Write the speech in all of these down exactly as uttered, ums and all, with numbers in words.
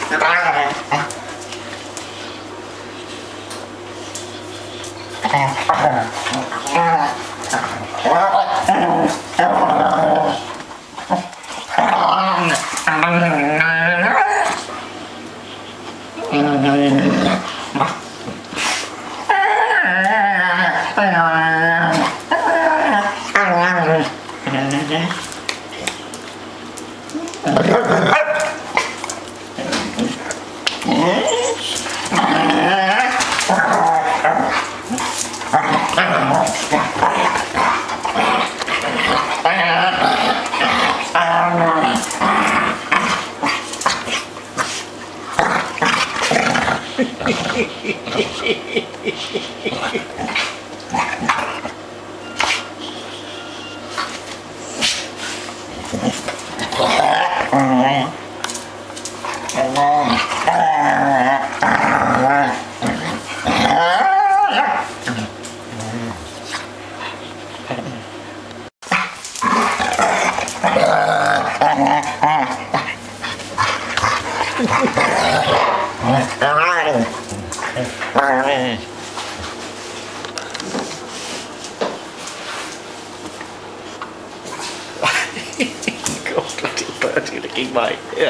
God, little birdie licking my ear.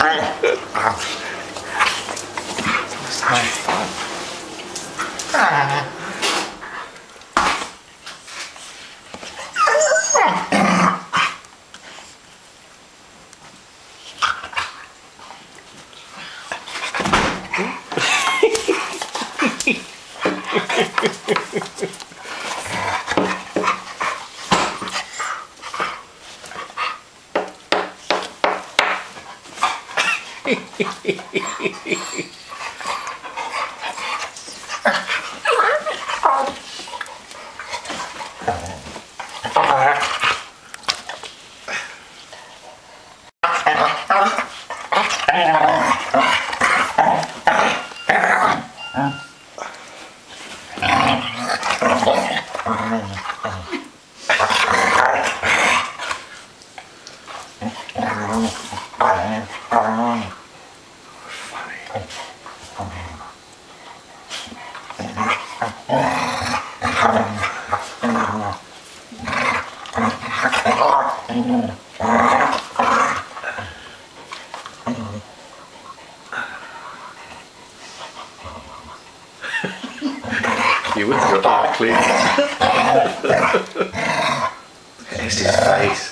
So much fun. You with your eye clean. It's his face.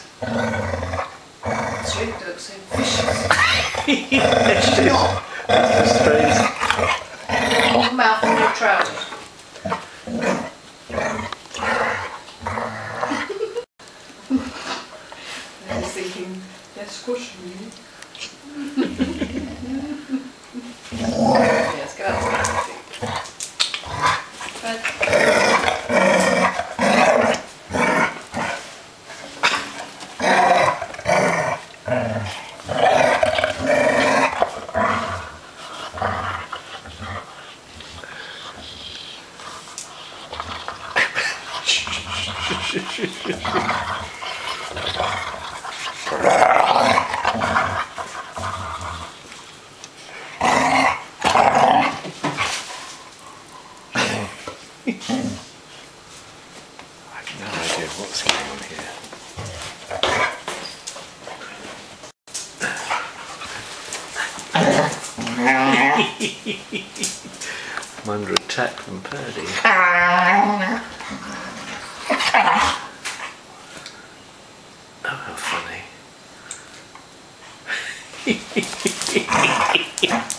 Sweet looks so vicious. It's just his face. Your mouth and your trousers. I was thinking, they're squashing you. Yes, go out. I've no idea what's going on here. I'm under attack from Purdy. Oh, how funny.